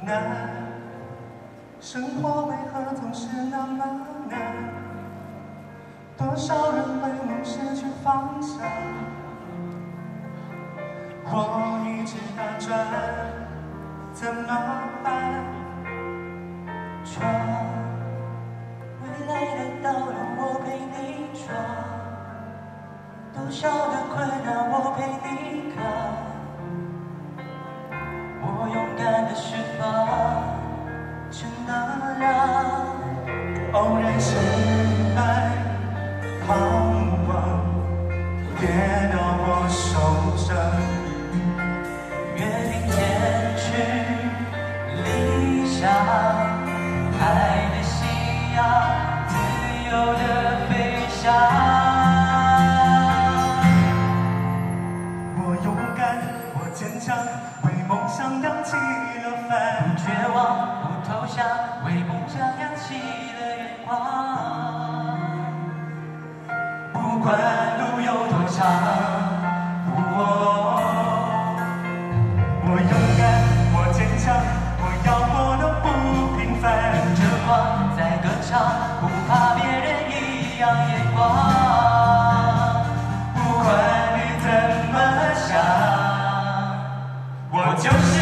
难，生活为何总是那么难？多少人为梦失去方向，我一直打转，怎么办？ 闯，未来的道路我陪你闯，多少的困难我陪你扛。 我勇敢的释放，真的让偶然失败，彷徨跌到我手上。 约定天去理想，爱的信仰，自由的飞翔。 我勇敢，我坚强。 为梦想扬起了帆， 不绝望，不投降，为梦想扬起了眼光。 不管路有多长，我勇敢，我坚强，我要过得不平凡。 迎着光在歌唱，不怕别人异样眼光。 不管你怎么想。我就是。